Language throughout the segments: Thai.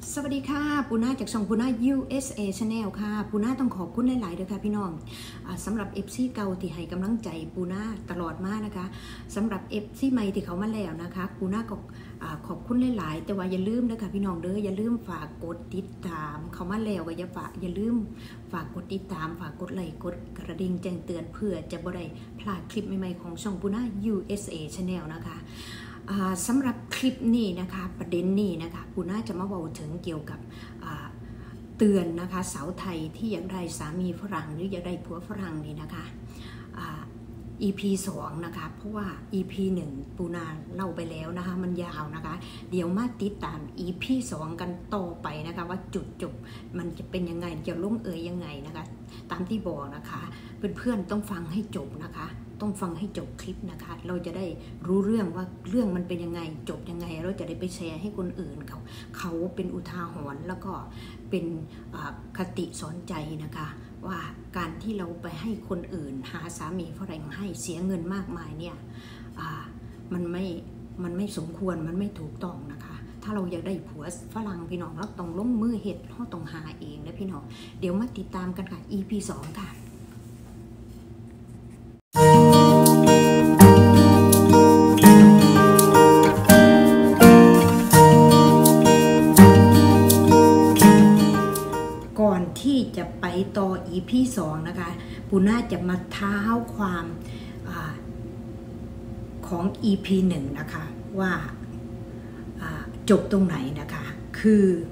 สวัสดีค่ะปูน่าจากช่องปูน่า USA Channel ค่ะปูน่าต้องขอบคุณหลายๆด้วยค่ะพี่น้องสำหรับ FC เก่าที่ให้กำลังใจปูน่าตลอดมานะคะสำหรับ FC ใหม่ที่เขามาแล้วนะคะปูน่าก็ขอบคุณหลายๆแต่ว่าอย่าลืมนะคะพี่น้องเด้ออย่าลืมฝากกดติดตามเขามาแล้วก็อย่าลืมฝากกดติดตามฝากกดไลค์กดกระดิ่งแจ้งเตือนเพื่อจะบ่ได้พลาดคลิปใหม่ๆของช่องปูน่า USA Channel นะคะสำหรับคลิปนี้นะคะประเด็นนี้นะคะปูน่าจะมาบอกถึงเกี่ยวกับเตือนนะคะสาวไทยที่อยากได้สามีฝรั่งหรืออยากได้ผัวฝรั่งนี่นะคะ EP 2นะคะเพราะว่า EP 1ปูนาเล่าไปแล้วนะคะมันยาวนะคะเดี๋ยวมาติดตาม EP 2กันต่อไปนะคะว่าจุดจบมันจะเป็นยังไงจะลงเอยยังไงนะคะตามที่บอกนะคะเพื่อนๆต้องฟังให้จบนะคะต้องฟังให้จบคลิปนะคะเราจะได้รู้เรื่องว่าเรื่องมันเป็นยังไงจบยังไงเราจะได้ไปแชร์ให้คนอื่นเขาเป็นอุทาหรณ์แล้วก็เป็นคติสอนใจนะคะว่าการที่เราไปให้คนอื่นหาสามีฝรั่งให้เสียเงินมากมายเนี่ยมันไม่สมควรมันไม่ถูกต้องนะคะถ้าเราอยากได้ผัวฝรั่งพี่น้องเราต้องลงมือเฮ็ดเราต้องหาเองนะพี่น้องเดี๋ยวมาติดตามกันค่ะ EP 2ค่ะก่อนที่จะไปต่อ EP 2นะคะปูน่าจะมาเท้าความของ EP 1นะคะว่าจบตรงไหนนะคะคือ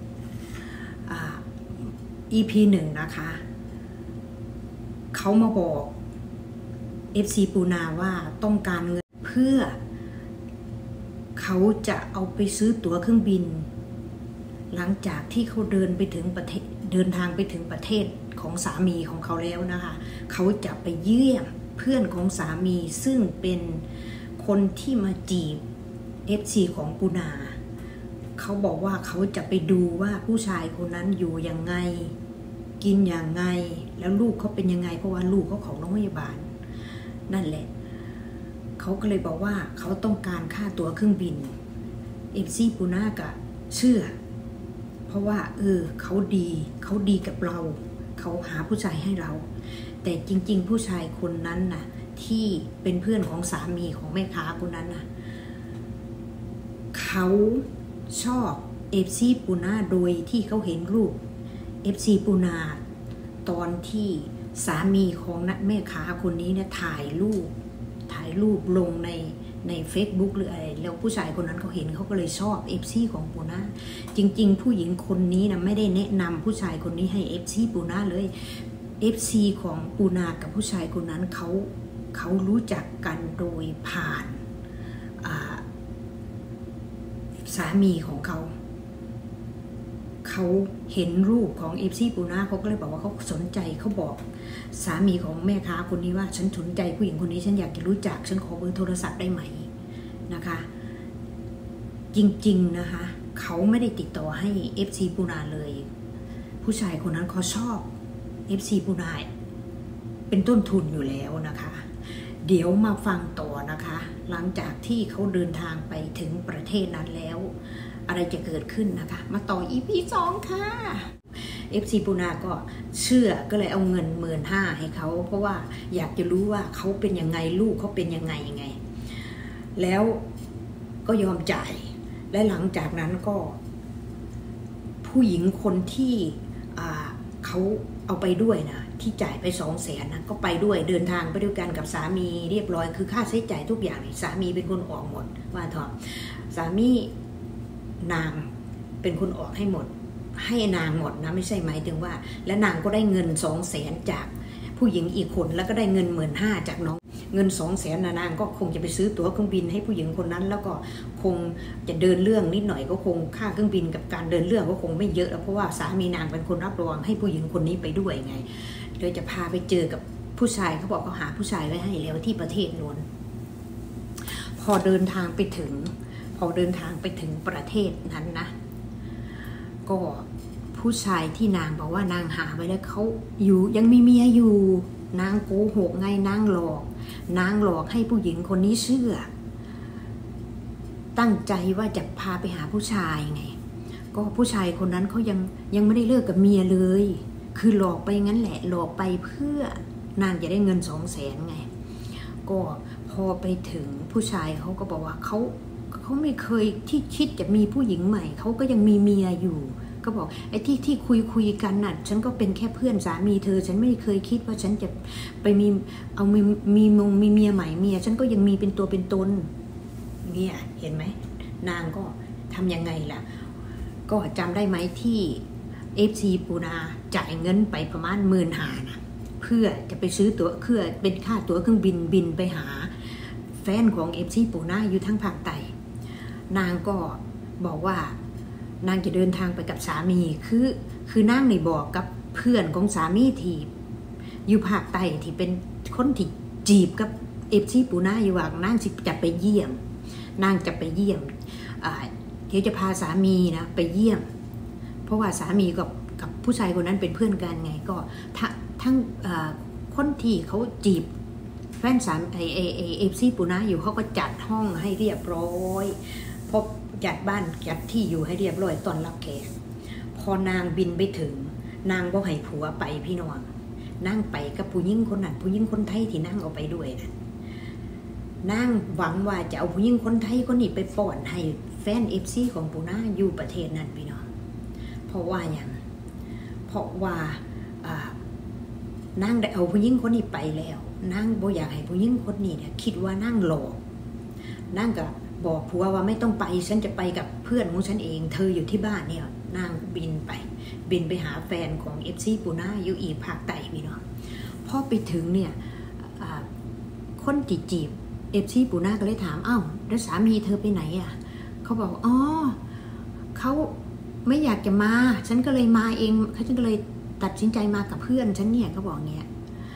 EP 1นะคะเขามาบอก FC ปูนาว่าต้องการเงินเพื่อเขาจะเอาไปซื้อตั๋วเครื่องบินหลังจากที่เขาเดินทางไปถึงประเทศของสามีของเขาแล้วนะคะเขาจะไปเยี่ยมเพื่อนของสามีซึ่งเป็นคนที่มาจีบ FC ของปูนาเขาบอกว่าเขาจะไปดูว่าผู้ชายคนนั้นอยู่ยังไงกินอย่างไงแล้วลูกเขาเป็นยังไงเพราะว่าลูกเขาของโรงพยาบาลนั่นแหละเขาก็เลยบอกว่าเขาต้องการค่าตั๋วเครื่องบิน FC ปูนาก็เชื่อเพราะว่าเขาดีกับเราเขาหาผู้ชายให้เราแต่จริงๆผู้ชายคนนั้นน่ะที่เป็นเพื่อนของสามีของแม่ค้าคนนั้นน่ะเขาชอบ FC ปูนาโดยที่เขาเห็นรูป FC ปูนาตอนที่สามีของแม่ค้าคนนี้เนี่ยถ่ายรูปลงใน Facebook หรืออะไรแล้วผู้ชายคนนั้นเขาเห็นเขาก็เลยชอบ FC ของปูนาจริงๆผู้หญิงคนนี้นะไม่ได้แนะนำผู้ชายคนนี้ให้ FC ปูนาเลย FC ของปูนากับผู้ชายคนนั้นเขารู้จักกันโดยผ่านสามีของเขาเห็นรูปของ FC ปูนาเขาก็เลยบอกว่าเขาสนใจเขาบอกสามีของแม่ค้าคนนี้ว่าฉันสนใจผู้หญิงคนนี้ฉันอยากจะรู้จักฉันขอเบอร์โทรศัพท์ได้ไหมนะคะจริงๆนะคะเขาไม่ได้ติดต่อให้ FC ปูนาเลยผู้ชายคนนั้นเขาชอบ FC ปูนาเป็นต้นทุนอยู่แล้วนะคะเดี๋ยวมาฟังต่อนะคะหลังจากที่เขาเดินทางไปถึงประเทศนั้นแล้วอะไรจะเกิดขึ้นนะคะมาต่อ EP 2ค่ะ FC ปูนาก็เชื่อก็เลยเอาเงิน15,000ให้เขาเพราะว่าอยากจะรู้ว่าเขาเป็นยังไงลูกเขาเป็นยังไงแล้วก็ยอมจ่ายและหลังจากนั้นก็ผู้หญิงคนที่เขาเอาไปด้วยนะที่จ่ายไป200,000นะก็ไปด้วยเดินทางไปด้วยกันกับสามีเรียบร้อยคือค่าใช้จ่ายทุกอย่างสามีเป็นคนออกหมดว่าเถอะสามีนางเป็นคนออกให้หมดให้นางหมดนะไม่ใช่หมายถึงว่าและนางก็ได้เงิน200,000จากผู้หญิงอีกคนแล้วก็ได้เงิน15,000จากน้องเงิน200,000นางก็คงจะไปซื้อตั๋วเครื่องบินให้ผู้หญิงคนนั้นแล้วก็คงจะเดินเรื่องนิดหน่อยก็คงค่าเครื่องบินกับการเดินเรื่องก็คงไม่เยอะเพราะว่าสามีนางเป็นคนรับรองให้ผู้หญิงคนนี้ไปด้วยไงโดยจะพาไปเจอกับผู้ชายเขาบอกเขาหาผู้ชายไว้ให้แล้วที่ประเทศโน้นพอเดินทางไปถึงประเทศนั้นนะก็ผู้ชายที่นางบอกว่านางหาไว้แล้วเขาอยู่ยังมีเมียอยู่นางโกหกไงนางหลอกให้ผู้หญิงคนนี้เชื่อตั้งใจว่าจะพาไปหาผู้ชายไงก็ผู้ชายคนนั้นเขายังไม่ได้เลิกกับเมียเลยคือหลอกไปงั้นแหละหลอกไปเพื่อนางจะได้เงิน200,000ไงก็พอไปถึงผู้ชายเขาก็บอกว่าเขาไม่เคยที่คิดจะมีผู้หญิงใหม่เขาก็ยังมีเมียอยู่ก็บอกไอ้ที่คุยกันน่ะฉันก็เป็นแค่เพื่อนสามีเธอฉันไม่เคยคิดว่าฉันจะไปมีเมียใหม่เมียฉันก็ยังมีเป็นตัวเป็นตนเนี่ยเห็นไหมนางก็ทำยังไงล่ะก็จำได้ไหมที่FC ปูนาจ่ายเงินไปประมาณ15,000นะเพื่อจะไปซื้อตั๋วเพื่อเป็นค่าตั๋วเครื่องบินไปหาแฟนของ FC ปูนาอยู่ทั้งภาคใต้นางก็บอกว่านางจะเดินทางไปกับสามีคือนางในบอกกับเพื่อนของสามีที่อยู่ภาคใต้ที่เป็นคนที่จีบกับ FC ปูนาอยู่ว่านางจะไปเยี่ยมนางจะไปเยี่ยมเดี๋ยวจะพาสามีนะไปเยี่ยมเพราะว่าสามีกับผู้ชายคนนั้นเป็นเพื่อนกันไงก็ทั้งคนที่เขาจีบแฟนสามFC ปูนาอยู่เขาก็จัดห้องให้เรียบร้อยพอจัดบ้านจัดที่อยู่ให้เรียบร้อยตอนรับแขกพอนางบินไปถึงนางก็ให้ผัวไปพี่น้องนั่งไปกับผู้หญิงคนนั้นผู้หญิงคนไทยที่นั่งเอาไปด้วยนะนั่งหวังว่าจะเอาผู้หญิงคนไทยคนนี้ไปป้อนให้แฟน FC ของปูนาอยู่ประเทศนั้นพี่น้องเพราะว่าอย่างเพราะว่านางได้เอาผู้หญิงคนนี้ไปแล้วนางบ่อยากให้ผู้หญิงคนนี้เนี่ยคิดว่านางหลอกนางก็บอกผัวว่าไม่ต้องไปฉันจะไปกับเพื่อนของฉันเองเธออยู่ที่บ้านเนี่ยนางบินไปหาแฟนของ FC ปูนาอยู่อีกภาคใต้พี่น้องพอไปถึงเนี่ยคนจีบ FC ปูนาก็เลยถามอ้าวแล้วสามีเธอไปไหนอ่ะเขาบอกอ๋อเขาไม่อยากจะมาฉันก็เลยมาเองฉันก็เลยตัดสินใจมากับเพื่อนฉันเนี่ยก็บอกเงี้ย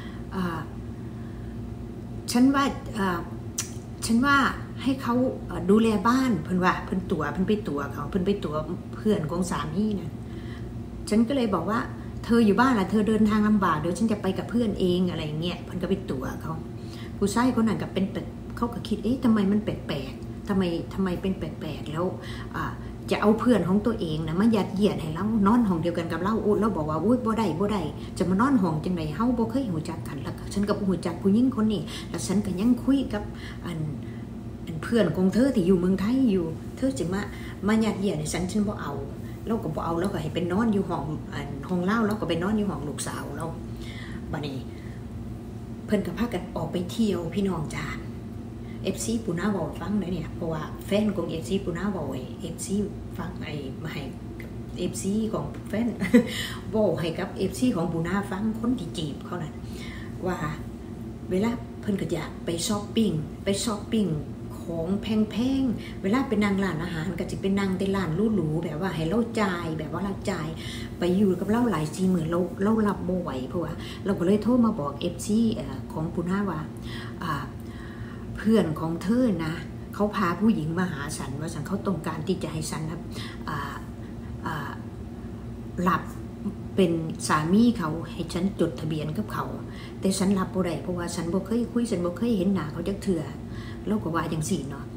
ฉันว่าให้เขาดูแลบ้านเพิ่นว่าเพิ่นไปตัวเขาเพิ่นไปตัวเพื่อนของสามีนะฉันก็เลยบอกว่าเธออยู่บ้านล่ะเธอเดินทางลำบากเดี๋ยวฉันจะไปกับเพื่อนเองอะไรเงี้ยเพิ่นก็ไปตัวเขาผู้ชายคนนั้นก็เป็นเขาก็คิดทำไมมันแปลกๆทำไมเป็นแปลกๆแล้วจะเอาเพื่อนของตัวเองนะมายัดเยียดให้เรานอนห้องเดียวกันกับเราเราบอกว่าอุ้ยบ่ได้จะมานอนห้องจังไดเฮาบ่เคยรู้จักกันแล้วฉันก็บ่รู้จักผู้หญิงคนนี้แล้วฉันก็ยังคุยกับเพื่อนของเธอที่อยู่เมืองไทยอยู่เธอจะมายัดเยียดให้ฉันบ่เอาเราก็บ่เอาแล้วก็ให้เป็นนอนอยู่ห้องเล่าแล้วก็ไปนอนอยู่ห้องลูกสาวเราบัดนี้เพิ่นก็พากันออกไปเที่ยวพี่น้องจ้าFC ปูนาบอกฟังเลยเนี่ยเพราะว่าแฟนของ FC ปูนาบอกFC ฟังมาให้ FC ของแฟนบอกให้กับ FC ของปูนาฟังคนที่จีบเขานั่นว่าเวลาเพิ่นก็อยากไปช้อปปิ้งของแพงๆเวลาไปนั่งร้านอาหารก็จะไปนั่งในร้านหรูๆแบบว่าให้เราจ่ายแบบว่าเราจ่ายไปอยู่กับเราหลาย40,000เรารับบ่ไหวเพราะว่าเราก็เลยโทรมาบอก FC ของปูนาว่าเพื่อนของเธอนะเขาพาผู้หญิงมาหาฉันว่าฉันเขาต้องการที่จะให้ฉันรับเป็นสามีเขาให้ฉันจดทะเบียนกับเขาแต่ฉันรับบ่ได้เพราะว่าฉันบ่เคยคุยฉันบ่เคยเห็นหน้าเขาจักเทื่อแล้วก็ว่าอย่างสี่เนาะ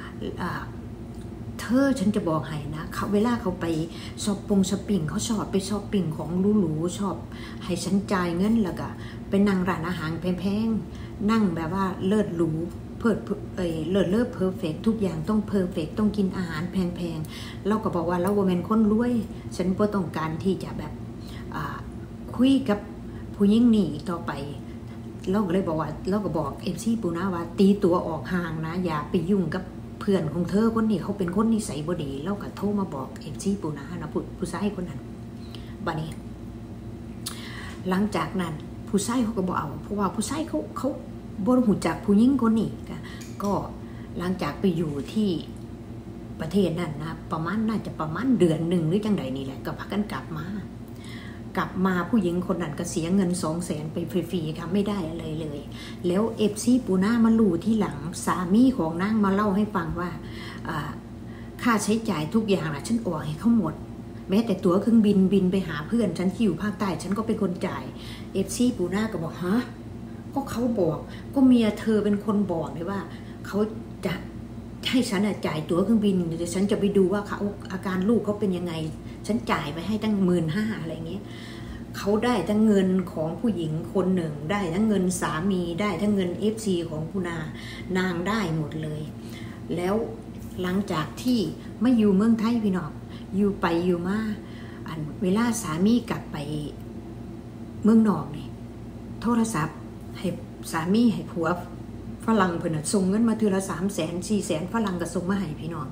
เธอฉันจะบอกให้นะเขาเวลาเขาไปช้อปปิ้งเขาชอบไปช้อปปิ้งของหรูๆชอบให้ฉันจ่ายเงินแล้วก็ไปนั่งร้านอาหารแพงๆนั่งแบบว่าเลิศหรูเลิศเพอร์เฟกทุกอย่างต้องเพอร์เฟกต้องกินอาหารแพงๆเราก็บอกว่าเราบ่แม่นคนรวยฉันบ่ต้องการที่จะแบบคุยกับผู้หญิงนี่ต่อไปเราก็เลยบอกว่าเราก็บอก FC ปูนาว่าตีตัวออกห่างนะอย่าไปยุ่งกับเพื่อนของเธอคนนี้เขาเป็นคนนิสัยบ่ดีเราก็โทรมาบอก FC ปูนานะผู้ชายคนนั้นบัดนี้หลังจากนั้นผู้ชายเขาก็บ่เอาเพราะว่าผู้ชายเขาบ่รู้จักผู้หญิงคนนี้ก็หลังจากไปอยู่ที่ประเทศนั้นนะน่าจะประมาณเดือนหนึ่งหรือจังใดนี่แหละก็พากันกลับมาผู้หญิงคนนั้นก็เสียเงิน200,000ไปฟรีๆค่ะไม่ได้อะไรเลยแล้ว FC ปูนามารู้ที่หลังสามีของนางมาเล่าให้ฟังว่าค่าใช้จ่ายทุกอย่างนะฉันออกให้เขาหมดแม้แต่ตั๋วเครื่องบินไปหาเพื่อนฉันที่อยู่ภาคใต้ฉันก็เป็นคนจ่าย FC ปูนาก็บอกฮะก็เขาบอกก็เมียเธอเป็นคนบอกเลยว่าเขาจะให้ฉันจ่ายตั๋วเครื่องบินเดี๋ยวฉันจะไปดูว่าเขาอาการลูกเขาเป็นยังไงฉันจ่ายไปให้ตั้ง15,000อะไรเงี้ยเขาได้ทั้งเงินของผู้หญิงคนหนึ่งได้ทั้งเงินสามีได้ทั้งเงิน FC ของคุณนางได้หมดเลยแล้วหลังจากที่ไม่อยู่เมืองไทยพี่น้องอยู่ไปอยู่มาเวลาสามีกลับไปเมืองนอกนี่โทรศัพท์ให้สามีให้ผัวฝรั่งเพิ่นส่งเงินมาทีละ300,000 400,000ฝรั่งก็ส่งมาให้พี่น้อง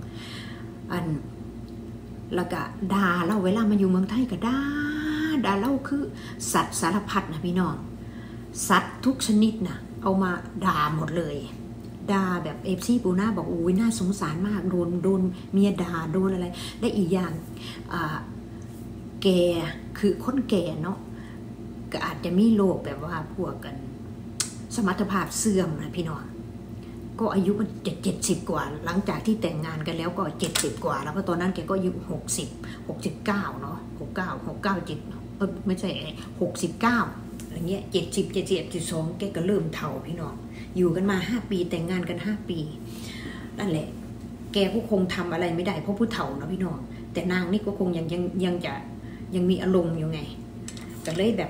แล้วก็ด่าเราเวลามาอยู่เมืองไทยก็ด่าเราคือสัตว์สารพัดนะพี่น้องสัตว์ทุกชนิดนะเอามาด่าหมดเลยด่าแบบFCปูน่าบอกอุ้ยน่าสงสารมากโดนเมียด่าโดนอะไรและอีกอย่างแกคือคนแก่เนาะก็อาจจะมีโรคแบบว่าพวกกันสมรรถภาพเสื่อมนะพี่น้องก็อายุมัน70 กว่าหลังจากที่แต่งงานกันแล้วก็70 กว่าแล้วก็ตอนนั้นแกก็อายุ69เนาะ69ไม่ใช่69อะไรเงี้ย72แกก็เริ่มเฒ่าพี่น้องอยู่กันมา5 ปีแต่งงานกัน5 ปีนั่นแหละแกก็คงทำอะไรไม่ได้เพราะผู้เฒ่านะพี่น้องแต่นางนี่ก็คงยังมีอารมณ์อยู่ไงก็เลยแบบ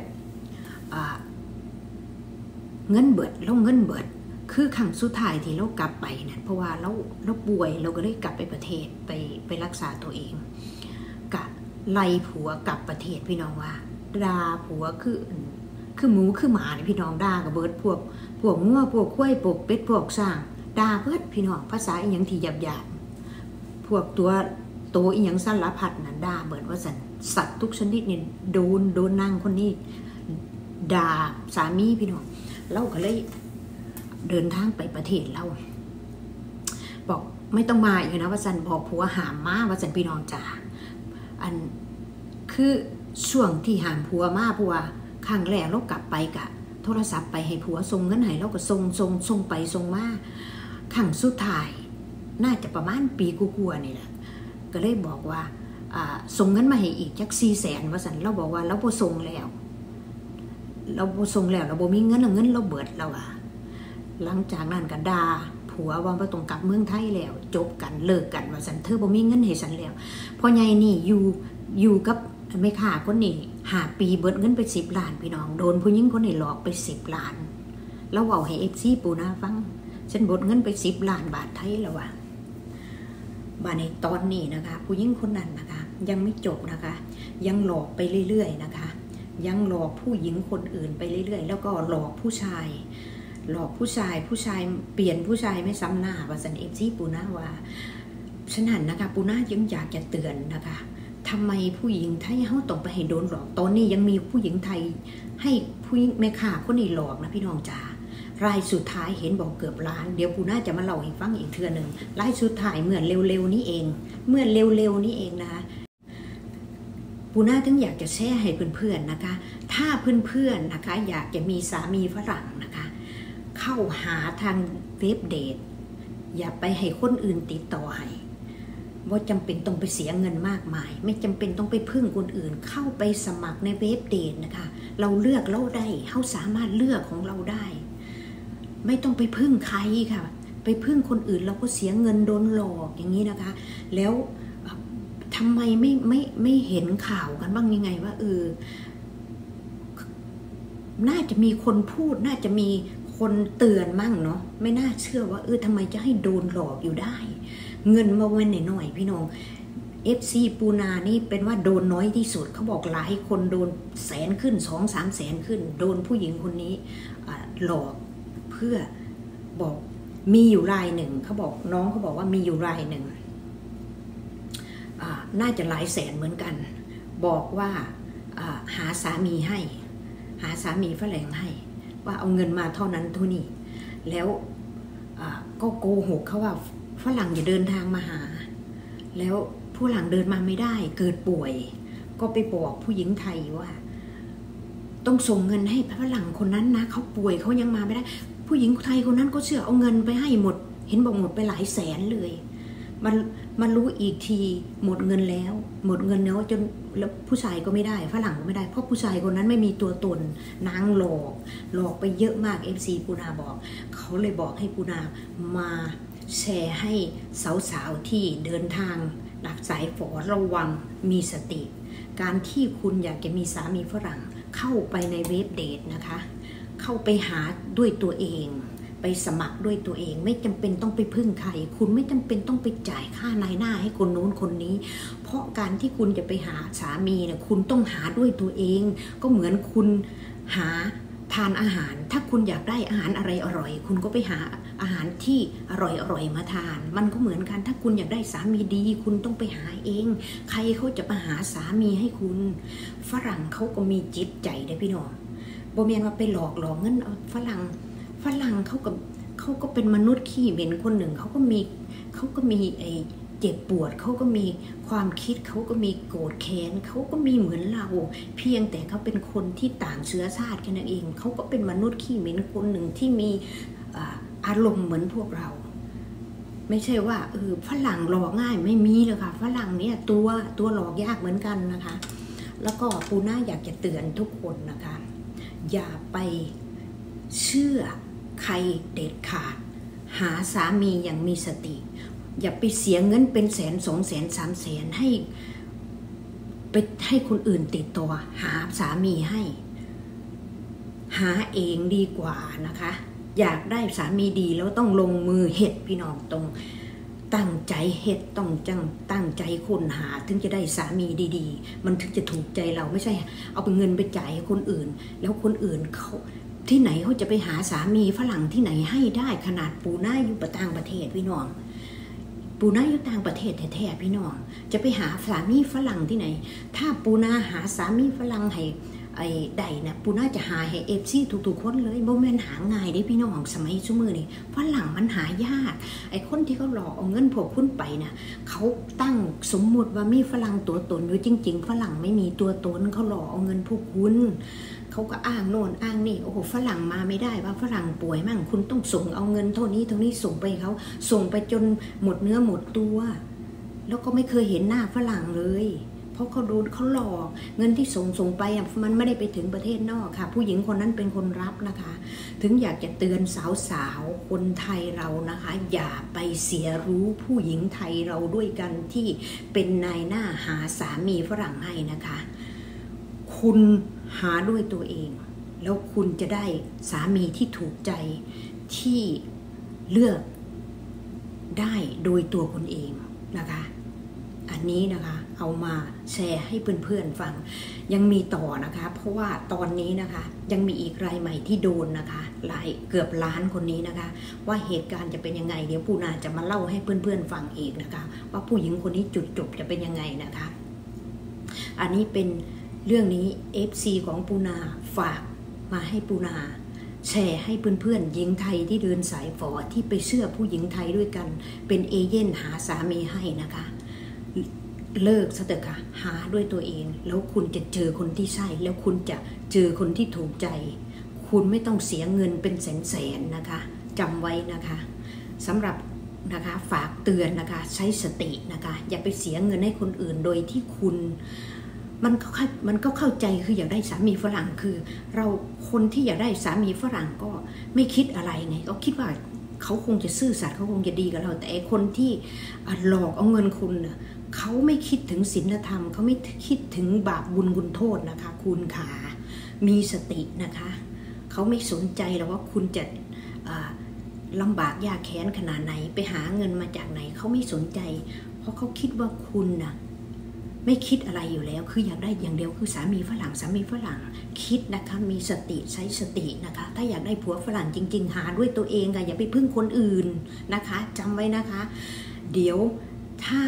เงินเบิดคือครั้งสุดท้ายที่เรากลับไปนะเพราะว่าเราป่วยเราก็เลยกลับไปประเทศไปรักษาตัวเองกะไล่ผัวกลับประเทศพี่น้องว่าด่าผัวคือหมูคือหมาเนี่ยพี่น้องด่ากับเบิดพวกงัวพวกควายพวกเป็ดพวกสร้างด่าเบิดพี่น้องภาษาอีหยังที่หยาบพวกตัวโตอีหยังสารพัดน่ะด่าเบิดว่าสัตว์ทุกชนิดเนี่ยโดนนางคนนี้ด่าสามีพี่น้องเราก็เลยเดินทางไปประเทศเราบอกไม่ต้องมาอีกนะว่าสันบอกผัวหามมาว่าสันพี่น้องจ๋าคือช่วงที่หามผัวมาผัวครั้งแรกเรากลับไปกะโทรศัพท์ไปให้ผัวส่งเงินให้เราก็ส่งไปส่งมาครั้งสุดท้ายน่าจะประมาณปีกว่าๆนี่แหละก็เลยบอกว่าส่งเงินมาให้อีกจัก400,000ว่าสันเราบอกว่าเราบ่ส่งแล้วเราบ่มีเงินเราเบิดแล้วหลังจากนั้นก็ด่าผัวว่าบ่ต้องกลับเมืองไทยแล้วจบกันเลิกกันว่าสันเธอบ่มีเงินให้ฉันแล้วพอใหญ่นี่อยู่กับแม่ค้าคนนี้5 ปีเบิดเงินไป10 ล้านพี่น้องโดนผู้หญิงคนนี้หลอกไป10 ล้านแล้วเว้าให้ FC ปูนาฟังฉันเบิดเงินไป10 ล้านบาทไทยแล้วบาในตอนนี้นะคะผู้หญิงคนนั้นนะคะยังไม่จบนะคะยังหลอกไปเรื่อยๆนะคะยังหลอกผู้หญิงคนอื่นไปเรื่อยๆแล้วก็หลอกผู้ชายเปลี่ยนผู้ชายไม่ซ้ำหน้าว่าสันFCปูนาว่าฉะนั้นนะคะปูนายังอยากจะเตือนนะคะทำไมผู้หญิงไทยเขาต้องไปให้โดนหลอกตอนนี้ยังมีผู้หญิงไทยให้ผู้หญิงแม่ค้าคนนี้หลอกนะพี่น้องจ๋ารายสุดท้ายเห็นบอกเกือบล้านเดี๋ยวปูน่าจะมาเล่าให้ฟังอีกเทื่อหนึ่งรายสุดท้ายเมื่อเร็วๆนี้เองนะคะปูน่าถึงอยากจะแชร์ให้เพื่อนๆนะคะถ้าเพื่อนๆนะคะอยากจะมีสามีฝรั่งนะคะเข้าหาทางเว็บเดทอย่าไปให้คนอื่นติดต่อให้ว่าจำเป็นต้องไปเสียเงินมากมายไม่จำเป็นต้องไปพึ่งคนอื่นเข้าไปสมัครในเว็บเดทนะคะเราเลือกเราได้เขาสามารถเลือกของเราได้ไม่ต้องไปพึ่งใครค่ะไปพึ่งคนอื่นเราก็เสียเงินโดนหลอกอย่างนี้นะคะแล้วทำไมไม่เห็นข่าวกันบ้างยังไงว่าน่าจะมีคนพูดน่าจะมีคนเตือนมั่งเนาะไม่น่าเชื่อว่าทำไมจะให้โดนหลอกอยู่ได้เงินมาเว้นหน่อยพี่น้อง FC ปูนานี่เป็นว่าโดนน้อยที่สุดเขาบอกหลายคนโดน100,000ขึ้น 2-3 แสนขึ้นโดนผู้หญิงคนนี้หลอกเพื่อบอกมีอยู่รายหนึ่งเขาบอกน้องเขาบอกว่ามีอยู่รายหนึ่งน่าจะหลายแสนเหมือนกันบอกว่าหาสามีให้หาสามีฝรั่งให้ว่าเอาเงินมาเท่านั้นเท่านี้แล้วก็โกหกเขาว่าฝรั่งอย่าเดินทางมาหาแล้วผู้หลังเดินมาไม่ได้เกิดป่วยก็ไปบอกผู้หญิงไทยว่าต้องส่งเงินให้ฝรั่งคนนั้นนะเขาป่วยเขายังมาไม่ได้ผู้หญิงไทยคนนั้นก็เชื่อเอาเงินไปให้หมดเห็นบอกหมดไปหลายแสนเลยมันรู้อีกทีหมดเงินแล้วจนแล้วผู้ชายก็ไม่ได้ฝรั่งก็ไม่ได้เพราะผู้ชายคนนั้นไม่มีตัวตนนางหลอกไปเยอะมาก FC ปูนาบอกเขาเลยบอกให้ปูนามาแชร์ให้สาวๆที่เดินทางหลักสายฝอระวังมีสติการที่คุณอยากจะมีสามีฝรั่งเข้าไปในเว็บเดทนะคะเข้าไปหาด้วยตัวเองไปสมัครด้วยตัวเองไม่จำเป็นต้องไปพึ่งใครคุณไม่จำเป็นต้องไปจ่ายค่านายหน้าให้คนโน้นคนนี้เพราะการที่คุณจะไปหาสามีเนี่ยคุณต้องหาด้วยตัวเองก็เหมือนคุณหาทานอาหารถ้าคุณอยากได้อาหารอะไรอร่อยคุณก็ไปหาอาหารที่อร่อยมาทานมันก็เหมือนกันถ้าคุณอยากได้สามีดีคุณต้องไปหาเองใครเขาจะมาหาสามีให้คุณฝรั่งเขาก็มีจิตใจได้พี่น้องบ่แม่นว่าไปหลอกเงินฝรั่งเขาก็เป็นมนุษย์ขี้เหม็นคนหนึ่งเขาก็มีไอ้เจ็บปวดเขาก็มีความคิดเขาก็มีโกรธแค้นเขาก็มีเหมือนเราเพียงแต่เขาเป็นคนที่ต่างเชื้อชาติกันนั่นเองเขาก็เป็นมนุษย์ขี้เหม็นคนหนึ่งที่มีอารมณ์เหมือนพวกเราไม่ใช่ว่าฝรั่งหลอกง่ายไม่มีเลยค่ะฝรั่งเนี่ยตัวหลอกยากเหมือนกันนะคะแล้วก็ปูน่าอยากจะเตือนทุกคนนะคะอย่าไปเชื่อใครเด็ดขาดหาสามีอย่างมีสติอย่าไปเสียเงินเป็นแสน200,000 300,000ให้คนอื่นติดต่อหาสามีให้หาเองดีกว่านะคะอยากได้สามีดีแล้วต้องลงมือเฮ็ดพี่น้องตรงตั้งใจเฮ็ดต้องตั้งใจค้นหาถึงจะได้สามีดีๆมันถึงจะถูกใจเราไม่ใช่เอาเงินไปจ่ายให้คนอื่นแล้วคนอื่นเขาที่ไหนเขาจะไปหาสามีฝรั่งที่ไหนให้ได้ขนาดปูน่าอยู่ต่างประเทศพี่น้องปูน่าอยู่ต่างประเทศแท้ๆพี่น้องจะไปหาสามีฝรั่งที่ไหนถ้าปูน่าหาสามีฝรั่งให้ใดนะปูน่าจะหาให้FCทุกๆคนเลยบ่แม่นหาง่ายได้พี่น้องสมัยซุมื้อนี้ฝรั่งมันหายากคนที่เขาหลอกเอาเงินพวกคุณไปนะเขาตั้งสมมุติว่ามีฝรั่งตัวตนอยู่จริงๆฝรั่งไม่มีตัวตนเขาหลอกเอาเงินพวกคุณเขาก็อ้างโน่นอ้างนี่โอ้โหฝรั่งมาไม่ได้ว่าฝรั่งป่วยมั่งคุณต้องส่งเอาเงินเท่านี้ส่งไปเขาส่งไปจนหมดเนื้อหมดตัวแล้วก็ไม่เคยเห็นหน้าฝรั่งเลยเพราะเขาโดนเขาหลอกเงินที่ส่งไปมันไม่ได้ไปถึงประเทศนอกค่ะผู้หญิงคนนั้นเป็นคนรับนะคะถึงอยากจะเตือนสาวๆคนไทยเรานะคะอย่าไปเสียรู้ผู้หญิงไทยเราด้วยกันที่เป็นนายหน้าหาสามีฝรั่งให้นะคะคุณหาด้วยตัวเองแล้วคุณจะได้สามีที่ถูกใจที่เลือกได้โดยตัวคุณเองนะคะอันนี้นะคะเอามาแชร์ให้เพื่อนๆฟังยังมีต่อนะคะเพราะว่าตอนนี้นะคะยังมีอีกรายใหม่ที่โดนนะคะเกือบล้านคนนี้นะคะว่าเหตุการณ์จะเป็นยังไงเดี๋ยวปูนาจะมาเล่าให้เพื่อนๆฟังอีกนะคะว่าผู้หญิงคนนี้จุดจบจะเป็นยังไงนะคะอันนี้เป็นเรื่องนี้ FC ของปูนาฝากมาให้ปูนาแชร์ให้เพื่อนๆหญิงไทยที่เดินสายฝอที่ไปเชื่อผู้หญิงไทยด้วยกันเป็นเอเย่นหาสามีให้นะคะเลิกซะเถอะค่ะหาด้วยตัวเองแล้วคุณจะเจอคนที่ใช่แล้วคุณจะเจอคนที่ถูกใจคุณไม่ต้องเสียเงินเป็นแสนๆนะคะจำไว้นะคะสำหรับนะคะฝากเตือนนะคะใช้สตินะคะอย่าไปเสียเงินให้คนอื่นโดยที่คุณมันก็เข้าใจคืออยากได้สามีฝรั่งคือเราคนที่อยากได้สามีฝรั่งก็ไม่คิดอะไรไงก็คิดว่าเขาคงจะซื่อสัตย์เขาคงจะดีกับเราแต่คนที่หลอกเอาเงินคุณเขาไม่คิดถึงศีลธรรมเขาไม่คิดถึงบาปบุญคุณโทษนะคะคุณขามีสตินะคะเขาไม่สนใจหรอกว่าคุณจะลำบากยากแค้นขนาดไหนไปหาเงินมาจากไหนเขาไม่สนใจเพราะเขาคิดว่าคุณนะไม่คิดอะไรอยู่แล้วคืออยากได้อย่างเดียวคือสามีฝรั่งคิดนะคะมีสติใช้สตินะคะถ้าอยากได้ผัวฝรั่งจริงๆหาด้วยตัวเองค่ะอย่าไปพึ่งคนอื่นนะคะจำไว้นะคะเดี๋ยวถ้า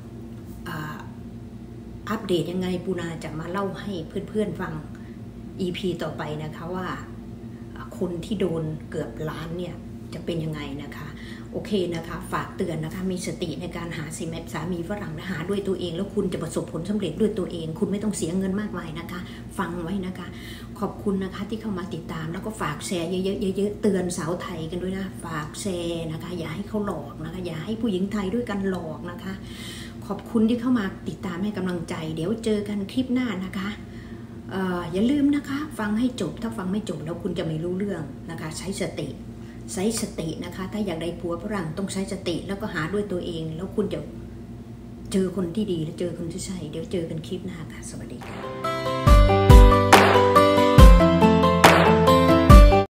อัปเดตยังไงปูนาจะมาเล่าให้เพื่อนๆฟัง EP ต่อไปนะคะว่าคนที่โดนเกือบล้านเนี่ยจะเป็นยังไงนะคะโอเคนะคะฝากเตือนนะคะมีสติในการหาสามีฝรั่งหาด้วยตัวเองแล้วคุณจะประสบผลสำเร็จด้วยตัวเองคุณไม่ต้องเสียเงินมากมายนะคะฟังไว้นะคะขอบคุณนะคะที่เข้ามาติดตามแล้วก็ฝากแชร์เยอะๆเตือนสาวไทยกันด้วยนะฝากแชร์นะคะอย่าให้เขาหลอกนะคะอย่าให้ผู้หญิงไทยด้วยกันหลอกนะคะขอบคุณที่เข้ามาติดตามให้กำลังใจเดี๋ยวเจอกันคลิปหน้านะคะอย่าลืมนะคะฟังให้จบถ้าฟังไม่จบแล้วคุณจะไม่รู้เรื่องนะคะใช้สติใช้สตินะคะถ้าอยากได้ผัวฝรั่งต้องใช้สติแล้วก็หาด้วยตัวเองแล้วคุณจะเจอคนที่ดีและเจอคนที่ใช่เดี๋ยวเจอกันคลิปหน้าค่ะสวัสดีค่ะ